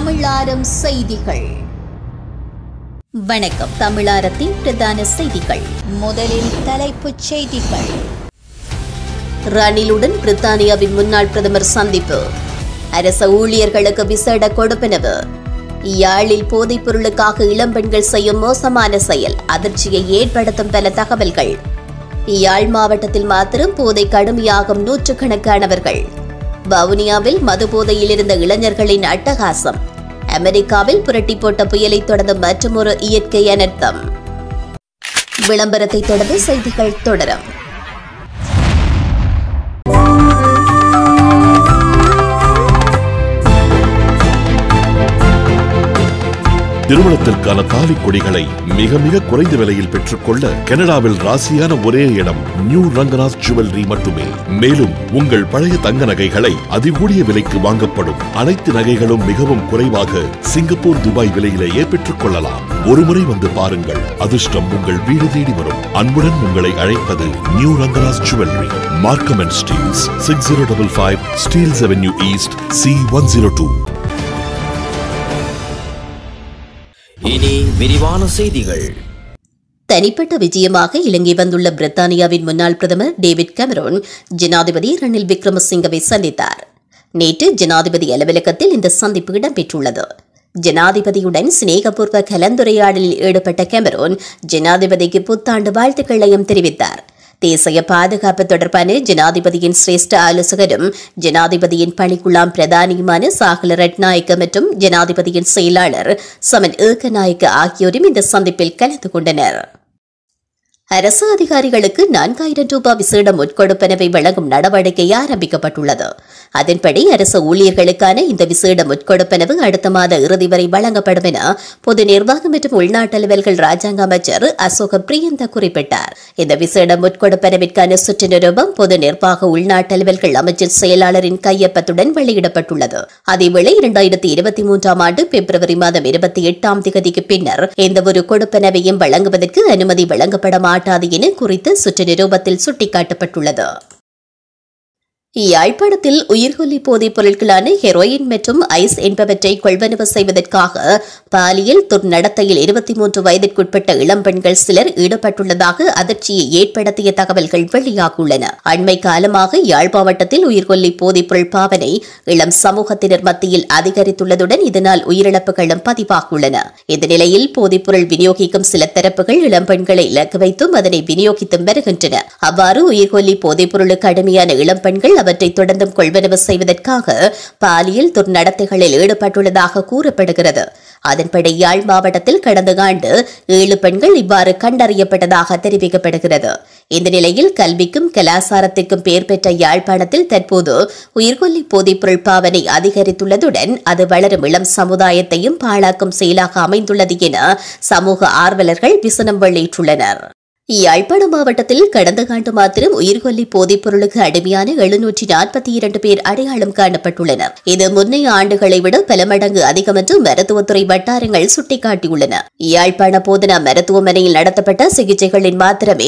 தமிழ்லாரம் செய்திகள். வணக்கம். தமிழாரத்தின் பிரதான செய்திகள். முதலில் தலைப்புச் செய்திகள். ரணிலுடன் பிரித்தானியாவின் முன்னாள் பிரதமர் சந்திப்பு. அரச ஊழியர்களுக்கு விசேட கொடுப்பனவு. யாழில் போதைப் பொருளுக்காக இளம்பெண்கள் செய்யும் மோசமான செயல் அதிர்ச்சியை ஏற்படுத்தும் பல தகவல்கள். யாழ் மாவட்டத்தில் மாத்திரம் போதை கடுமையாகும் நூற்றுக்கணக்கானவர்கள். வவுனியாவில் மது போதையில் இருந்த இளைஞர்களின் அட்டகாசம். அமெரிக்காவில் புரட்டி போட்ட புயலை தொடர்ந்து மற்றொரு இயற்கை அனர்த்தம். விளம்பரத்தை தொடர்ந்து செய்திகள் தொடரும். திருமணத்திற்கான தாலி கொடிகளை மிக மிக குறைந்த விலையில் பெற்றுக்கொள்ள கனடாவில் ராசியான ஒரே இடம் நியூ ரங்கநாத் ஜுவல்லரி மட்டுமே. மேலும் உங்கள் பழைய தங்க நகைகளை அதிகூடிய விலைக்கு வாங்கப்படும் அனைத்து நகைகளும் மிகவும் குறைவாக சிங்கப்பூர், துபாய் விலையிலேயே பெற்றுக் கொள்ளலாம். ஒருமுறை வந்து பாருங்கள், அதிர்ஷ்டம் உங்கள் வீடு தேடி வரும். அன்புடன் உங்களை அழைப்பது new Ranganath jewellery, Markham and Steeles, 6055 Steeles avenue east, C102. இனி விரிவான செய்திகள். தனிப்பட்ட விஜயமாக இலங்கை வந்துள்ள பிரித்தானியாவின் முன்னாள் பிரதமர் டேவிட் கெமரோன் ஜனாதிபதி ரணில் விக்ரமசிங்கவை சந்தித்தார். நேற்று ஜனாதிபதி அலுவலகத்தில் இந்த சந்திப்பு இடம்பெற்றுள்ளது. ஜனாதிபதியுடன் சிநேகபூர்வ கலந்துரையாடலில் ஈடுபட்ட கெமரோன் ஜனாதிபதிக்கு புத்தாண்டு வாழ்த்துக்களையும் தெரிவித்தார். தேசிய பாதுகாப்பு தொடர்பான ஜனாதிபதியின் சிரேஷ்ட ஆலோசகரும் ஜனாதிபதியின் பணிக்குழாம் பிரதானியுமான சாகல ரட்நாயக்க மற்றும் ஜனாதிபதியின் செயலாளர் சமன் ஏகநாயக்க ஆகியோரும் இந்த சந்திப்பில் கலந்து கொண்டனர். அரசு அதிகாரிகளுக்கு 4000 ரூபாய் விசேட முற்கொடுப்பனவை வழங்கும் நடவடிக்கை ஆரம்பிக்கப்பட்டுள்ளது. அதன்படி அரசு ஊழியர்களுக்கான இந்த விசேட முற்கொடுப்பனவு அடுத்த மாத இறுதி வரை வழங்கப்படும் என பொது நிர்வாகம் மற்றும் உள்நாட்டு அலுவல்கள் ராஜாங்க அமைச்சர் அசோக பிரியந்த குறிப்பிட்டார். இந்த விசேட முற்கொடுப்பனவிற்கான சுற்று நிருபம் பொது நிர்வாக உள்நாட்டு அலுவல்கள் அமைச்சர் செயலாளரின் கையொப்பத்துடன் வெளியிடப்பட்டுள்ளது. அதேவேளை 2023 ஆண்டு பிப்ரவரி மாதம் 28ஆம் தேதிக்கு பின்னர் எந்தவொரு கொடுப்பனவையும் வழங்குவதற்கு அனுமதி வழங்கப்பட மாட்டாது என குறித்த சுற்று நிரூபத்தில் சுட்டிக்காட்டப்பட்டுள்ளது. யாழ்ப்பாணத்தில் உயிர்கொல்லி போதைப் பொருட்களான ஹெரோயின் மற்றும் ஐஸ் என்பவற்றை கொள்வனவு செய்வதற்காக பாலியல் துர்நடத்தையில் 23 வயதிற்குட்பட்ட இளம்பெண்கள் சிலர் ஈடுபட்டுள்ளதாக அதிர்ச்சியை ஏற்படுத்திய தகவல்கள் வெளியாகியுள்ளன. அண்மை காலமாக யாழ் மாவட்டத்தில் உயிர்கொல்லி போதைப் பொருள் பாவனை இளம் சமூகத்தினர் மத்தியில் அதிகரித்துள்ளதுடன் இதனால் உயிரிழப்புகளும் பதிவாகியுள்ளன. இந்த நிலையில் போதைப் பொருள் விநியோகிக்கும் சில தரப்புகள் இளம்பெண்களை இலக்கு வைத்தும் அதனை விநியோகித்தும் வருகின்றன. அவ்வாறு உயிர்கொல்லி போதைப் பொருளுக்கு அடிமையான இளம்பெண்கள் அவற்றை தொடர்ந்தும் கொள்வனவு செய்வதற்காக பாலியல் துர்நடத்தைகளில் ஈடுபட்டுள்ளதாக கூறப்படுகிறது. அதன்படி யாழ் மாவட்டத்தில் கடந்த ஆண்டு 7 பெண்கள் இவ்வாறு கண்டறியப்பட்டதாக தெரிவிக்கப்படுகிறது. இந்த நிலையில் கல்விக்கும் கலாசாரத்திற்கும் பெயர் பெற்ற யாழ்ப்பாணத்தில் தற்போது உயிர்கொல்லி போதைப் பொருள் பாவனை அதிகரித்துள்ளதுடன் அது வளரும் இளம் சமுதாயத்தையும் பாழாக்கும் செயலாக அமைந்துள்ளது என சமூக ஆர்வலர்கள் விசனம் வெளியிட்டுள்ளனர். யாழ்ப்பாண மாவட்டத்தில் கடந்த ஆண்டு மாத்திரம் உயிர்கொல்லி போதைப் பொருளுக்கு அடிமையான 742 பேர் அடையாளம் காணப்பட்டுள்ளனர். இது முன்னைய ஆண்டுகளை விட பல மடங்கு அதிகம் என்று மருத்துவத்துறை வட்டாரங்கள் சுட்டிக்காட்டியுள்ளன. யாழ்ப்பாண போதனா மருத்துவமனையில் நடத்தப்பட்ட சிகிச்சைகளில் மாத்திரமே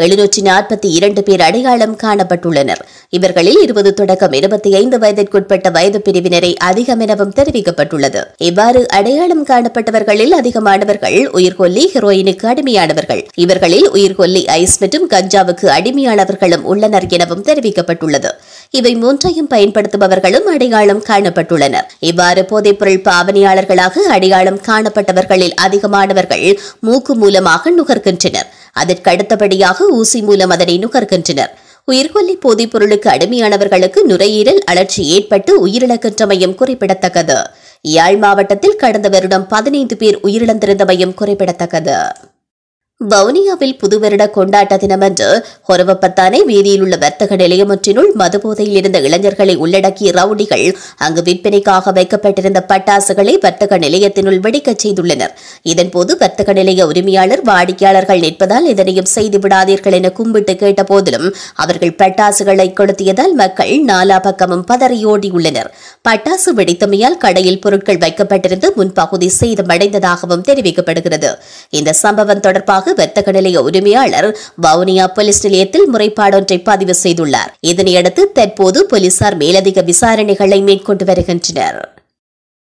742 பேர் அடையாளம் காணப்பட்டுள்ளனர். இவர்களில் 20 தொடக்கம் 25 வயதிற்குட்பட்ட வயது பிரிவினரை அதிகம் எனவும் தெரிவிக்கப்பட்டுள்ளது. இவ்வாறு அடையாளம் காணப்பட்டவர்களில் அதிகமானவர்கள் உயிர்கொல்லி ஹெரோயினுக்கு அடிமையானவர்கள். இவர்களில் உயிர்கொல்லி ஐஸ் மற்றும் கஞ்சாவுக்கு அடிமையானவர்களும் உள்ளனர் எனவும் தெரிவிக்கப்பட்டுள்ளது. இவை மூன்றையும் பயன்படுத்துபவர்களும் அடையாளம் காணப்பட்டுள்ளனர். இவ்வாறு போதைப்பொருள் பாவனையாளர்களாக அடையாளம் காணப்பட்டவர்களில் அதிகமானவர்கள் மூக்கு மூலமாக நுகர்கின்றனர். அதற்கு அடுத்தபடியாக ஊசி மூலம் அதனை நுகர்கின்றனர். உயிர்கொல்லி போதைப் பொருளுக்கு அடிமையானவர்களுக்கு நுரையீரல் அழற்சி ஏற்பட்டு உயிரிழக்கின்றமையும் குறிப்பிடத்தக்கது. யாழ் மாவட்டத்தில் கடந்த வருடம் 15 பேர் உயிரிழந்திருந்தமையும் குறிப்பிடத்தக்கது. வவுனியாவில் புது வருட கொண்டாட்ட தினமன்று ஹொரவப்பத்தானை வீதியில் உள்ள வர்த்தக நிலையம் ஒன்றினுள் மதுபோதையில் இருந்த இளைஞர்களை உள்ளடக்கிய ரவுடிகள் அங்கு விற்பனைக்காக வைக்கப்பட்டிருந்த பட்டாசுகளை வர்த்தக நிலையத்தினுள் வெடிக்கச் செய்துள்ளனர். இதன்போது வர்த்தக நிலைய உரிமையாளர் வாடிக்கையாளர்கள் நிற்பதால் இதனையும் செய்து விடாதீர்கள் என கும்பிட்டு கேட்ட போதிலும் அவர்கள் பட்டாசுகளை கொளுத்தியதால் மக்கள் நாலா பக்கமும் பதறியோடியுள்ளனர். பட்டாசு வெடித்தமையால் கடையில் பொருட்கள் வைக்கப்பட்டிருந்து முன்பகுதி சேதமடைந்ததாகவும் தெரிவிக்கப்படுகிறது. இந்த சம்பவம் தொடர்பாக வர்த்தக நிலைய உரிமையாளர் வவுனியா போலீஸ் நிலையத்தில் முறைப்பாடு ஒன்றை பதிவு செய்துள்ளார். இதனையடுத்து தற்போது போலீசார் மேலதிக விசாரணைகளை மேற்கொண்டு வருகின்றனர்.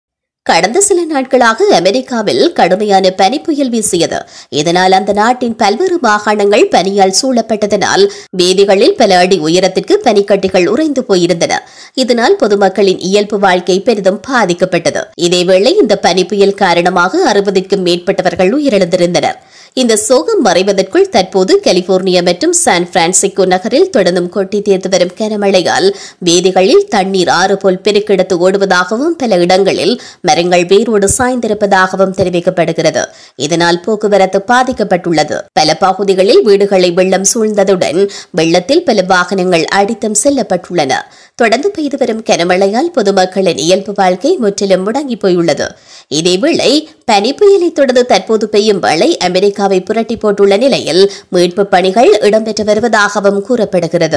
கடந்த சில நாட்களாக அமெரிக்காவில் கடுமையான பனிப்புயல் வீசியது. இதனால் அந்த நாட்டின் பல்வேறு மாகாணங்கள் பனியால் சூழப்பட்டதனால் வீதிகளில் பல அடி உயரத்திற்கு பனிக்கட்டிகள் உறைந்து போயிருந்தன. இதனால் பொதுமக்களின் இயல்பு வாழ்க்கை பெரிதும் பாதிக்கப்பட்டது. இதேவேளை இந்த பனிப்புயல் காரணமாக 60க்கும் மேற்பட்டவர்கள் உயிரிழந்திருந்தனர். இந்த சோகம் மறைவதற்குள் தற்போது கலிபோர்னியா மற்றும் சான் பிரான்சிஸ்கோ நகரில் தொடர்ந்தும் கொட்டி தீர்த்து வரும் கனமழையால் வீதிகளில் தண்ணீர் ஆறு போல் பெருக்கெடுத்து ஓடுவதாகவும் பல இடங்களில் மரங்கள் வேரோடு சாய்ந்திருப்பதாகவும் தெரிவிக்கப்படுகிறது. இதனால் போக்குவரத்து பாதிக்கப்பட்டுள்ளது. பல பகுதிகளில் வீடுகளை வெள்ளம் சூழ்ந்ததுடன் வெள்ளத்தில் பல வாகனங்கள் அடித்தும் செல்லப்பட்டுள்ளன. தொடர்ந்து பெய்து வரும் கனமழையால் பொதுமக்களின் இயல்பு வாழ்க்கை முற்றிலும் முடங்கி போயுள்ளது. இதேவேளை பனிப்புயலை தொடர்ந்து தற்போது பெய்யும் மழை அமெரிக்காவை புரட்டி போட்டுள்ள நிலையில் மீட்புப் பணிகள் இடம்பெற்று வருவதாகவும் கூறப்படுகிறது.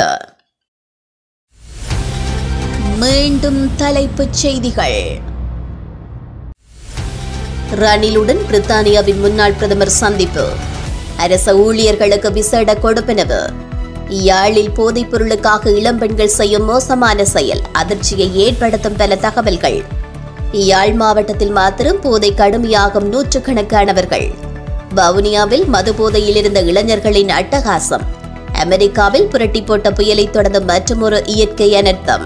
மீண்டும் தலைப்புச் செய்திகள். ரணிலுடன் பிரித்தானியாவின் முன்னாள் பிரதமர் சந்திப்பு. அரச ஊழியர்களுக்கு விசேட கொடுப்பனவு. யாழில் போதைப் பொருளுக்காக இளம்பெண்கள் செய்யும் மோசமான செயல் அதிர்ச்சியை ஏற்படுத்தும் பல தகவல்கள். யாழ் மாவட்டத்தில் மாத்திரம் போதை கடுமையாகும் நூற்றுக்கணக்கானவர்கள். வவுனியாவில் மது போதையில் இருந்த இளைஞர்களின் அட்டகாசம். அமெரிக்காவில் புரட்டி போட்ட புயலை தொடர்ந்து மற்றொரு இயற்கை அனர்த்தம்.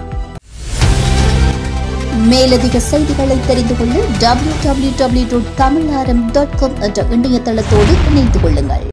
மேலதிக செய்திகளை தெரிந்து கொள்ள www.tamilbreakingnews.com என்ற இணையதளத்தோடு இணைந்து கொள்ளுங்கள்.